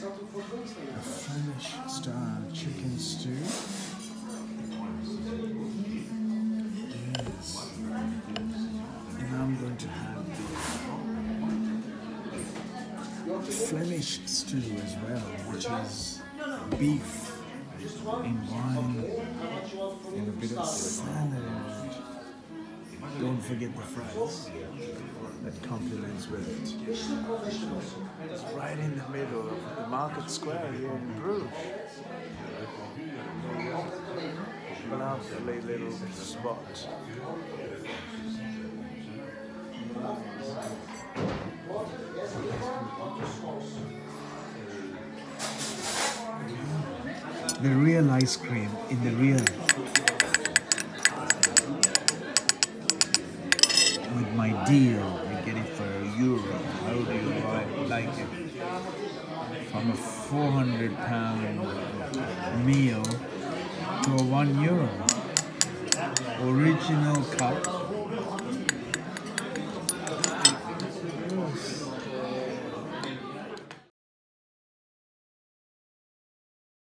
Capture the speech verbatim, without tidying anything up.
a Flemish style chicken stew. Yes. And I'm going to have the Flemish stew as well, which is beef in wine and a bit of salad. Don't forget the fries that complements with it. It's right in the middle of the market square here in Brugge. Lovely little spot. The real ice cream in the real. With my deal, I get it for a euro. How do you like it? From a four hundred pound meal to a one euro. Original cup.